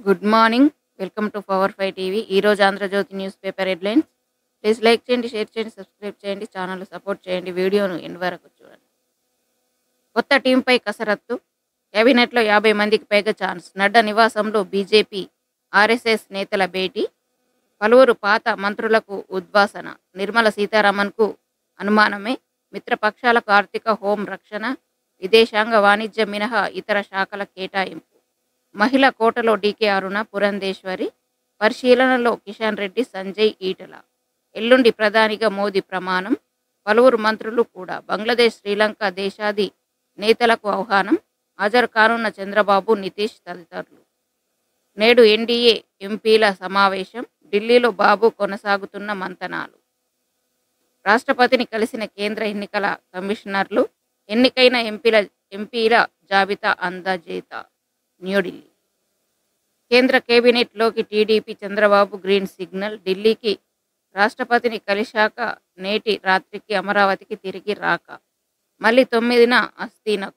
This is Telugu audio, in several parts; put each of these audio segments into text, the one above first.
Good morning. Welcome to power 5 TV. ఈరోజు Andhrajyothy news paper headlines. Please like చేయండి, షేర్ చేయండి, సబ్స్క్రైబ్ చేయండి, ఛానల్ సపోర్ట్ చేయండి. వీడియోను ఎండ్ వరకు చూడండి. కొత్త టీంపై కసరత్తు. కేబినెట్లో 50 మందికి పైగా ఛాన్స్. నడ్డా నివాసంలో బీజేపీ, ఆర్ఎస్ఎస్ నేతల భేటీ. పలువురు పాత మంత్రులకు ఉద్వాసన. నిర్మల సీతారామన్కు అనుమానమే. మిత్రపక్షాలకు ఆర్థిక, హోం, రక్షణ, విదేశాంగ, వాణిజ్య మినహా ఇతర శాఖల కేటాయింపు. మహిళా కోటలో డీకే అరుణ, పురంధేశ్వరి. పరిశీలనలో కిషన్ రెడ్డి, సంజయ్ ఈటల. ఎల్లుండి ప్రధానిగా మోదీ ప్రమాణం. పలువురు మంత్రులు కూడా. బంగ్లాదేశ్, శ్రీలంక దేశాది నేతలకు ఆహ్వానం. హాజరు కానున్న చంద్రబాబు, నితీష్ తదితరులు. నేడు ఎన్డీఏ ఎంపీల సమావేశం. ఢిల్లీలో బాబు కొనసాగుతున్న మంతనాలు. రాష్ట్రపతిని కలిసిన కేంద్ర ఎన్నికల కమిషనర్లు. ఎన్నికైన ఎంపీల జాబితా అందజేత. న్యూఢిల్లీ. కేంద్ర కేబినెట్లోకి టీడీపీ, చంద్రబాబు గ్రీన్ సిగ్నల్. ఢిల్లీకి రాష్ట్రపతిని కలిశాక నేటి రాత్రికి అమరావతికి తిరిగి రాక. మళ్ళీ 9న అస్థీనకు.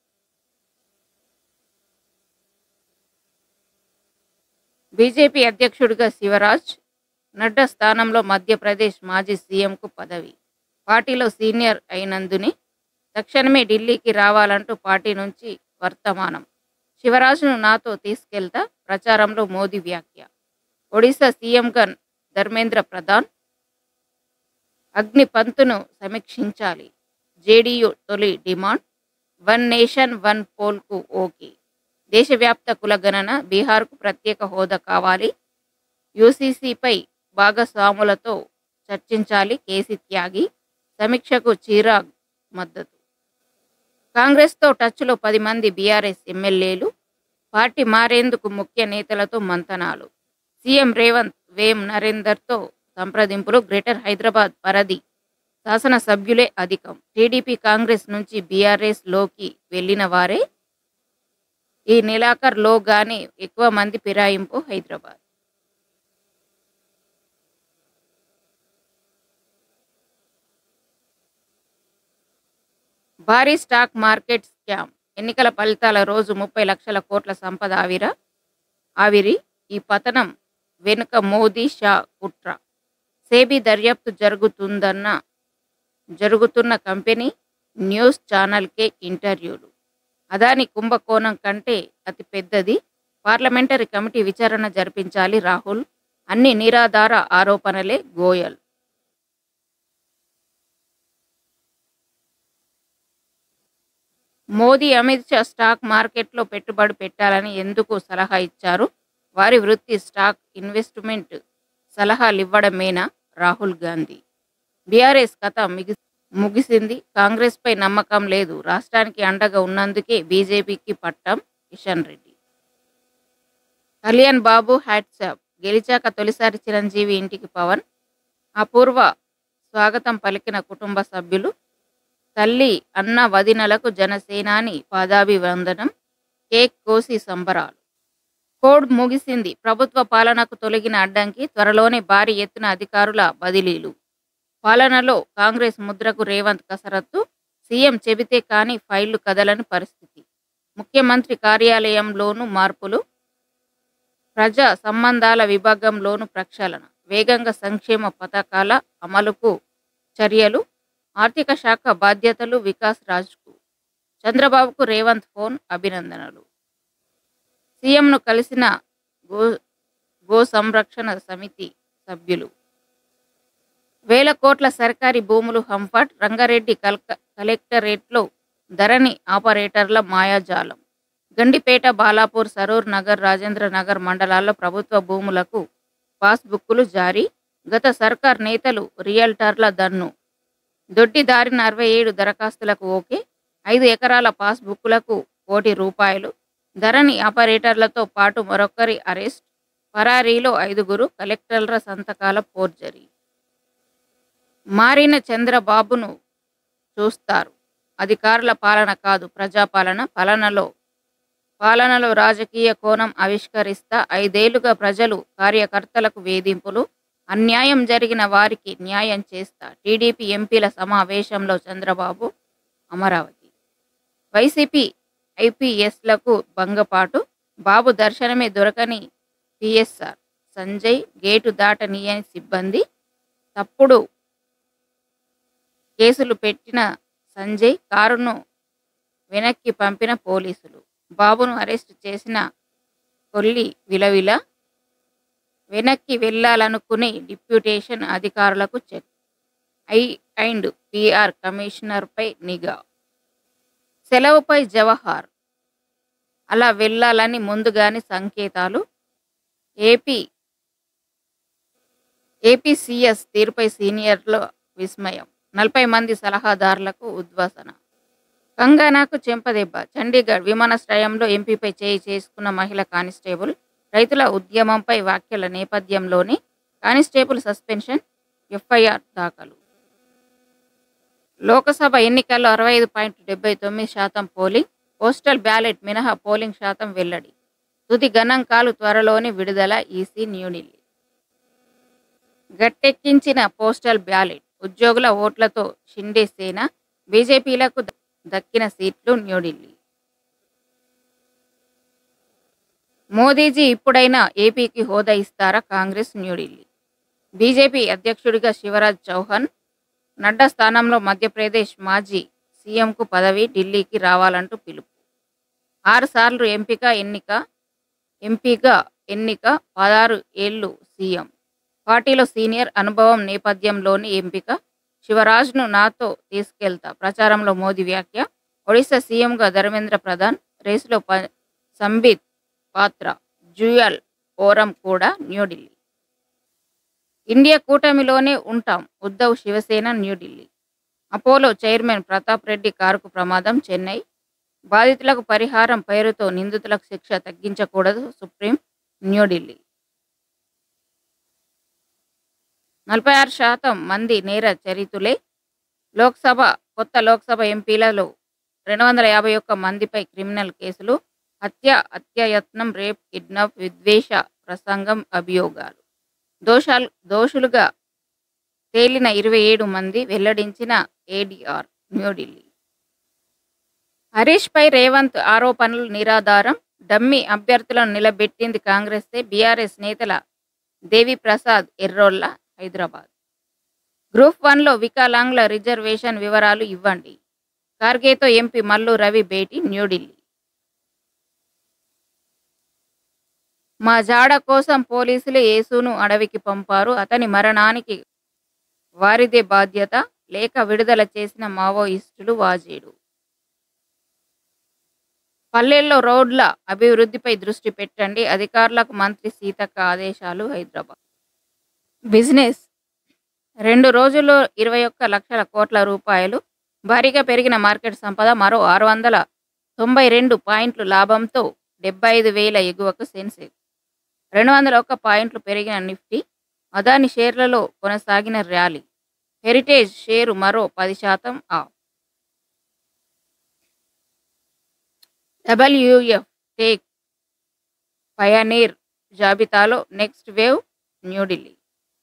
బీజేపీ అధ్యక్షుడిగా శివరాజ్. నడ్డా స్థానంలో మధ్యప్రదేశ్ మాజీ సీఎంకు పదవి. పార్టీలో సీనియర్ అయినందునే తక్షణమే ఢిల్లీకి రావాలంటూ పార్టీ నుంచి వర్తమానం. శివరాజ్ను నాతో తీసుకెళ్తా. ప్రచారంలో మోదీ వ్యాఖ్య. ఒడిశా సీఎంగా ధర్మేంద్ర ప్రధాన్. అగ్నిపంత్ను సమీక్షించాలి. జేడీయూ తొలి డిమాండ్. వన్ నేషన్ వన్ పోల్కు ఓకే. దేశవ్యాప్త కులగణన. బీహార్కు ప్రత్యేక హోదా కావాలి. యూసీసీపై భాగస్వాములతో చర్చించాలి. కేసీ త్యాగి. సమీక్షకు చిరాగ్ మద్దతు. కాంగ్రెస్తో టచ్లో 10 మంది బీఆర్ఎస్ ఎమ్మెల్యేలు. పార్టీ మారేందుకు ముఖ్య నేతలతో మంతనాలు. సీఎం రేవంత్ వేం నరేందర్తో సంప్రదింపులు. గ్రేటర్ హైదరాబాద్ పరిధి శాసనసభ్యులే అధికం. టీడీపీ, కాంగ్రెస్ నుంచి బీఆర్ఎస్ లోకి వెళ్లిన వారే. ఈ నెలాఖరులోగానే ఎక్కువ మంది ఫిరాయింపు. హైదరాబాద్. భారీ స్టాక్ మార్కెట్ స్కామ్. ఎన్నికల ఫలితాల రోజు 30 లక్షల కోట్ల సంపద ఆవిరి. ఈ పతనం వెనుక మోదీ, షా కుట్ర. సేబీ దర్యాప్తు జరుగుతున్న కంపెనీ న్యూస్ ఛానల్కే ఇంటర్వ్యూలు. అదాని కుంభకోణం కంటే అతి పెద్దది. పార్లమెంటరీ కమిటీ విచారణ జరిపించాలి. రాహుల్. అన్ని నిరాధార ఆరోపణలే. గోయల్. మోదీ, అమిత్ షా స్టాక్ మార్కెట్లో పెట్టుబడి పెట్టాలని ఎందుకు సలహా ఇచ్చారు? వారి వృత్తి స్టాక్ ఇన్వెస్ట్మెంట్ సలహాలివ్వడమేనా? రాహుల్ గాంధీ. బీఆర్ఎస్ కథ ముగిసింది. కాంగ్రెస్పై నమ్మకం లేదు. రాష్ట్రానికి అండగా ఉన్నందుకే బీజేపీకి పట్టం. కిషన్ రెడ్డి. కళ్యాణ్ బాబు హ్యాట్సాప్. గెలిచాక తొలిసారి చిరంజీవి ఇంటికి పవన్. అపూర్వ స్వాగతం పలికిన కుటుంబ సభ్యులు. తల్లి, అన్న, వదినలకు జనసేనాని పాదాభివందనం. కేక్ కోసి సంబరాలు. కోడ్ ముగిసింది. ప్రభుత్వ పాలనకు తొలగిన అడ్డంకి. త్వరలోనే భారీ ఎత్తున అధికారుల బదిలీలు. పాలనలో కాంగ్రెస్ ముద్రకు రేవంత్ కసరత్తు. సీఎం చెబితే కానీ ఫైళ్లు కదలని పరిస్థితి. ముఖ్యమంత్రి కార్యాలయంలోనూ మార్పులు. ప్రజా సంబంధాల విభాగంలోనూ ప్రక్షాళన. వేగంగా సంక్షేమ పథకాల అమలుకు చర్యలు. ఆర్థిక శాఖ బాధ్యతలు వికాస్ రాజ్కు. చంద్రబాబుకు రేవంత్ ఫోన్. అభినందనలు. సీఎంను కలిసిన గో సంరక్షణ సమితి సభ్యులు. వేల కోట్ల సర్కారీ భూములు హంఫట్. రంగారెడ్డి కలెక్టరేట్లో ధరణి ఆపరేటర్ల మాయాజాలం. గండిపేట, బాలాపూర్, సరూర్ నగర్, రాజేంద్ర నగర్ మండలాల్లో ప్రభుత్వ భూములకు పాస్బుక్కులు జారీ. గత సర్కార్ నేతలు, రియల్టర్ల దన్ను. దొడ్డిదారిన 67 దరఖాస్తులకు ఓకే. 5 ఎకరాల పాస్బుక్లకు ₹1,00,00,000. ధరణి ఆపరేటర్లతో పాటు మరొకరి అరెస్ట్. పరారీలో 5గురు. కలెక్టర్ల సంతకాల ఫోర్జరీ. మారిన చంద్రబాబును చూస్తారు. అధికారుల పాలన కాదు, ప్రజాపాలన. పాలనలో రాజకీయ కోణం ఆవిష్కరిస్తా. 5 ఏళ్లుగా ప్రజలు, కార్యకర్తలకు వేధింపులు. అన్యాయం జరిగిన వారికి న్యాయం చేస్తా. టీడీపీ ఎంపీల సమావేశంలో చంద్రబాబు. అమరావతి. వైసీపీ ఐపీఎస్లకు భంగపాటు. బాబు దర్శనమే దొరకని పిఎస్ఆర్, సంజయ్ గేటు దాటనీయని సిబ్బంది, తప్పుడు కేసులు పెట్టిన సంజయ్, కారును వెనక్కి పంపిన పోలీసులు, బాబును అరెస్టు చేసిన కొల్లి విలవిల, వెనక్కి వెళ్లాలనుకునే డిప్యూటేషన్ అధికారులకు చెక్, ఐ అండ్ పిఆర్ కమిషనర్పై నిఘా, సెలవుపై జవహర్, అలా వెళ్లాలని ముందుగానే సంకేతాలు, ఏపీ సీఎస్ తీరుపై సీనియర్ల విస్మయం, 40 మంది సలహాదారులకు ఉద్వాసన, కంగనాకు చెంపదెబ్బ, చండీగఢ్ విమానాశ్రయంలో ఎంపీపై చేయి చేసుకున్న మహిళా కానిస్టేబుల్, రైతుల ఉద్యమంపై వ్యాఖ్యల నేపథ్యంలోనే కానిస్టేబుల్ సస్పెన్షన్, ఎఫ్ఐఆర్ దాఖలు. లోకసభ ఎన్నికల్లో 65.79% పోలింగ్, పోస్టల్ బ్యాలెట్ మినహా పోలింగ్ శాతం వెల్లడి, తుది గణాంకాలు త్వరలోనే విడుదల, ఈసీ న్యూఢిల్లీ. గట్టెక్కించిన పోస్టల్ బ్యాలెట్, ఉద్యోగుల ఓట్లతో షిండే సేన, బీజేపీలకు దక్కిన సీట్లు, న్యూఢిల్లీ. మోదీజీ ఇప్పుడైనా ఏపీకి హోదా ఇస్తారా కాంగ్రెస్, న్యూఢిల్లీ. బీజేపీ అధ్యక్షుడిగా శివరాజ్ చౌహాన్, నడ్డా స్థానంలో మధ్యప్రదేశ్ మాజీ సీఎంకు పదవి, ఢిల్లీకి రావాలంటూ పిలుపు. 6 సార్లు ఎంపీగా ఎన్నిక, 16 ఏళ్లు సీఎం. పార్టీలో సీనియర్, అనుభవం నేపథ్యంలోని ఎంపిక. శివరాజ్ను నాతో తీసుకెళ్తా, ప్రచారంలో మోదీ వ్యాఖ్య. ఒడిశా సీఎంగా ధర్మేంద్ర ప్రధాన్, రేసులో సంబిత్ పాత్ర, జ్యూయల్ ఓరం కూడా, న్యూఢిల్లీ. ఇండియా కూటమిలోనే ఉంటాం, ఉద్ధవ్ శివసేన, న్యూఢిల్లీ. అపోలో చైర్మన్ ప్రతాప్ రెడ్డి కారుకు ప్రమాదం, చెన్నై. బాధితులకు పరిహారం పేరుతో నిందితులకు శిక్ష తగ్గించకూడదు, సుప్రీం, న్యూఢిల్లీ. 46% మంది నేర చరితులే. కొత్త లోక్సభ ఎంపీలలో 251 మందిపై క్రిమినల్ కేసులు. హత్య, హత్యాయత్నం, రేప్, కిడ్నాప్, విద్వేష ప్రసంగం అభియోగాలు. దోషులుగా తేలిన 27 మంది, వెల్లడించిన ఏడీఆర్, న్యూఢిల్లీ. హరీష్ పై రేవంత్ ఆరోపణలు నిరాధారం, డమ్మీ అభ్యర్థులను నిలబెట్టింది కాంగ్రెసే, బీఆర్ఎస్ నేతల దేవిప్రసాద్ ఎర్రోళ్ల, హైదరాబాద్. గ్రూప్ 1లో వికలాంగుల రిజర్వేషన్ వివరాలు ఇవ్వండి, ఖార్గేతో ఎంపీ మల్లు రవి భేటీ, న్యూఢిల్లీ. మా జాడ కోసం పోలీసులు యేసును అడవికి పంపారు, అతని మరణానికి వారిదే బాధ్యత, లేఖ విడుదల చేసిన మావోయిస్టులు, వాజేడు. పల్లెల్లో రోడ్ల అభివృద్ధిపై దృష్టి పెట్టండి, అధికారులకు మంత్రి సీతక్క ఆదేశాలు, హైదరాబాద్. బిజినెస్ 2 రోజుల్లో 21 లక్షల కోట్ల రూపాయలు, భారీగా పెరిగిన మార్కెట్ సంపద, మరో 692 పాయింట్లు లాభంతో 75,000 ఎగువకు సెన్సెక్స్, 201 పాయింట్లు పెరిగిన నిఫ్టీ. అదాని షేర్లలో కొనసాగిన ర్యాలీ, హెరిటేజ్ షేరు మరో 10% ఆఫ్. డబ్ల్యూఎఫ్ టేక్ పయనీర్ జాబితాలో నెక్స్ట్ వేవ్, న్యూఢిల్లీ.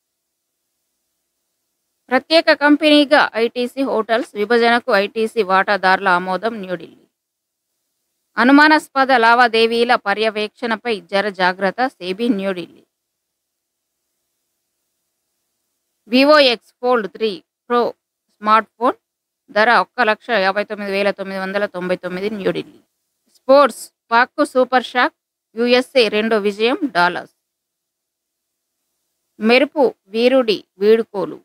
ప్రత్యేక కంపెనీగా ఐటీసీ హోటల్స్ విభజనకు ఐటీసీ వాటాదారుల ఆమోదం, న్యూఢిల్లీ. అనుమానాస్పద లావాదేవీల పర్యవేక్షణపై జాగ్రత్త, SEBI, New Delhi. Vivo X Fold 3 Pro smartphone ధర 1,59,999, న్యూఢిల్లీ. స్పోర్ట్స్, పాక్కు సూపర్ షాక్, యూఎస్ఏ రెండో విజయం, డాలర్స్. మెరుపు వీరుడి వీడుకోలు,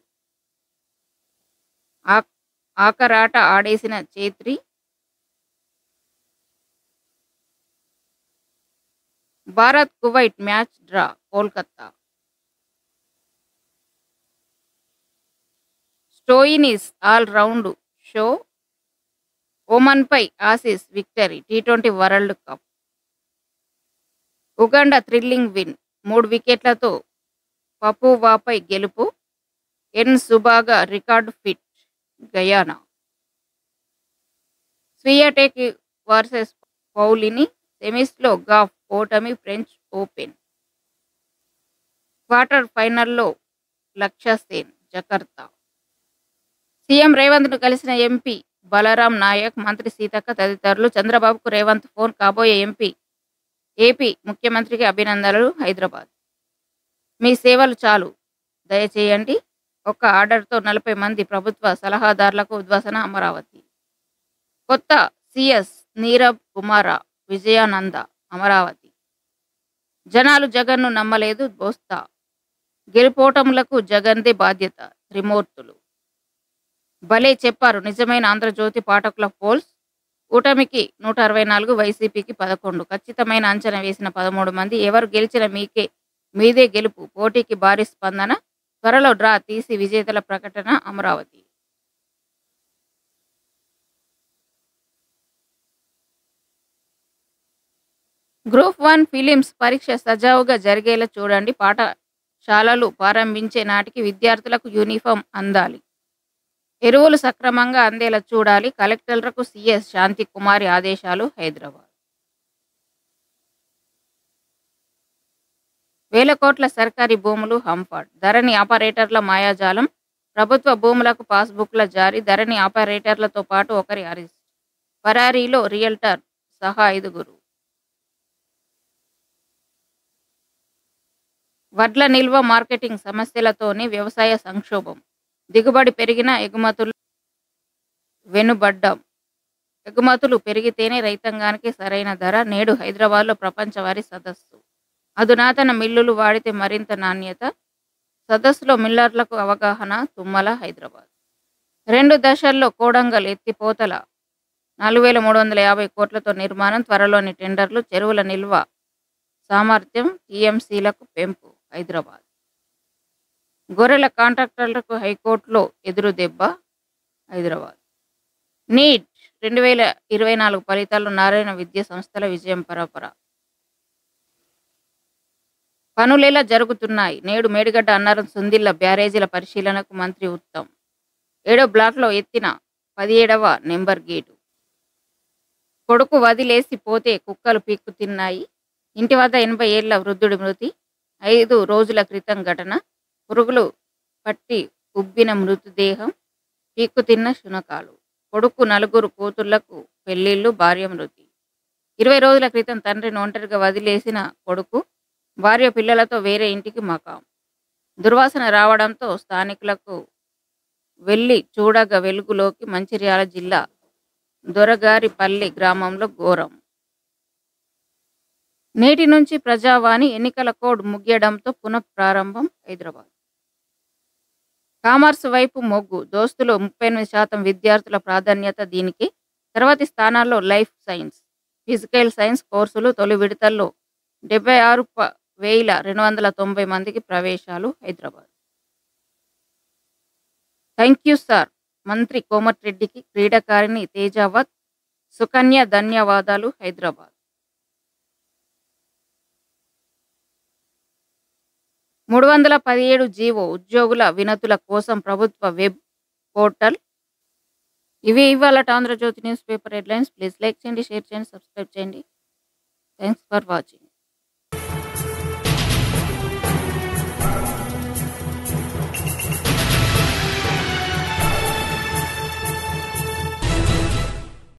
ఆకరాట ఆడేసిన Chhetri. Bharat Kuwait match draw, Kolkata. Stoinis all round show, ఒమన్పై ఆసీస్ విక్టరీ, టీ20 world cup. Uganda thrilling win, 3 వికెట్లతో పపువాపై గెలుపు. ఎన్ సుబాగా record feat, Guyana. Swiatek versus Paolini, సెమీస్లో గాఫ్ ఓటమి, ఫ్రెంచ్ ఓపెన్. క్వార్టర్ ఫైనల్లో లక్ష్య సేన్, జకర్తా. సీఎం రేవంత్ను కలిసిన ఎంపీ బలరాం నాయక్, మంత్రి సీతక్క తదితరులు. చంద్రబాబుకు రేవంత్ ఫోన్, కాబోయే ఎంపీ ఏపీ ముఖ్యమంత్రికి అభినందనలు హైదరాబాద్. మీ సేవలు చాలు దయచేయండి. ఒక్క ఆర్డర్‌తో 40 మంది ప్రభుత్వ సలహాదారులకు ఉద్వాసన అమరావతి. కొత్త సీఎస్ నీరబ్ కుమార విజయానంద అమరావతి. జనాలు జగన్‌ను నమ్మలేదు బోస్తా. గెలుపోటములకు జగన్‌దే బాధ్యత త్రిమూర్తులు. భలే చెప్పారు నిజమైన ఆంధ్రజ్యోతి పాఠకుల పోల్స్. కూటమికి 164, వైసీపీకి 11. ఖచ్చితమైన అంచనా వేసిన 13 మంది. ఎవరు గెలిచినా మీదే గెలుపు. పోటీకి భారీ స్పందన. త్వరలో డ్రా తీసి విజేతల ప్రకటన అమరావతి. గ్రూప్ 1 ఫిలిమ్స్ పరీక్ష సజావుగా జరిగేలా చూడండి. పాఠశాలలు ప్రారంభించే నాటికి విద్యార్థులకు యూనిఫామ్ అందాలి. ఎరువులు సక్రమంగా అందేలా చూడాలి. కలెక్టర్లకు సీఎస్ శాంతికుమారి ఆదేశాలు హైదరాబాద్. వేల కోట్ల సర్కారీ భూములు హంపాడ్. ధరణి ఆపరేటర్ల మాయాజాలం. ప్రభుత్వ భూములకు పాస్బుక్ల జారీ. ధరణి ఆపరేటర్లతో పాటు ఒకరి అరెస్ట్. పరారీలో రియల్టర్ సహా 5. వడ్ల నిల్వ మార్కెటింగ్ సమస్యలతోనే వ్యవసాయ సంక్షోభం. దిగుబడి పెరిగినా ఎగుమతులు వెనుబడ్డం. ఎగుమతులు పెరిగితేనే రైతాంగానికి సరైన ధర. నేడు హైదరాబాద్లో ప్రపంచ వరి సదస్సు. అధునాతన మిల్లులు వాడితే మరింత నాణ్యత. సదస్సులో మిల్లర్లకు అవగాహన. తుమ్మల హైదరాబాద్. 2 దశల్లో కోడంగల్ ఎత్తిపోతల 4,350 కోట్లతో నిర్మాణం. త్వరలోని టెండర్లు. చెరువుల నిల్వ సామర్థ్యం టీఎంసీలకు పెంపు హైదరాబాద్. గొర్రెల కాంట్రాక్టర్లకు హైకోర్టులో ఎదురు దెబ్బ హైదరాబాద్. నీట్ 2024 ఫలితాల్లో నారాయణ విద్యా సంస్థల విజయం పరపర. పనులెలా జరుగుతున్నాయి? నేడు మేడిగడ్డ అన్నారం సుందిళ్ల బ్యారేజీల పరిశీలనకు మంత్రి ఉత్తమ్. 7వ బ్లాక్లో ఎత్తిన 17వ నెంబర్ గేటు. కొడుకు వదిలేసి పోతే కుక్కలు పీక్కు తిన్నాయి. ఇంటి వద్ద 80 ఏళ్ల వృద్ధుడి మృతి. 5 రోజుల క్రితం ఘటన. పురుగులు పట్టి ఉబ్బిన మృతదేహం. పీక్కు తిన్న శునకాలు. కొడుకు 4 కూతుళ్లకు పెళ్లిళ్లు. భార్య మృతి. 20 రోజుల క్రితం తండ్రిని ఒంటరిగా వదిలేసిన కొడుకు. భార్య పిల్లలతో వేరే ఇంటికి మకాం. దుర్వాసన రావడంతో స్థానికులకు వెళ్లి చూడగా వెలుగులోకి. మంచిర్యాల జిల్లా దొరగారిపల్లి గ్రామంలో ఘోరం. నేటి నుంచి ప్రజావాణి. ఎన్నికల కోడ్ ముగియడంతో పునఃప్రారంభం హైదరాబాద్. కామర్స్ వైపు మొగ్గు. దోస్తులో 38% విద్యార్థుల ప్రాధాన్యత దీనికి. తర్వాతి స్థానాల్లో లైఫ్ సైన్స్, ఫిజికల్ సైన్స్ కోర్సులు. తొలి విడతల్లో 76,290 మందికి ప్రవేశాలు హైదరాబాద్. Thank you sir. మంత్రి కోమటిరెడ్డికి క్రీడాకారిణి తేజావత్ సుకన్య ధన్యవాదాలు హైదరాబాద్. 317 జీవో ఉద్యోగుల వినతుల కోసం ప్రభుత్వ వెబ్ పోర్టల్. ఇవి ఇవాళ Andhrajyothy news paper headlines. Please like చేయండి, షేర్ చేయండి, సబ్స్క్రైబ్ చేయండి. Thanks for watching.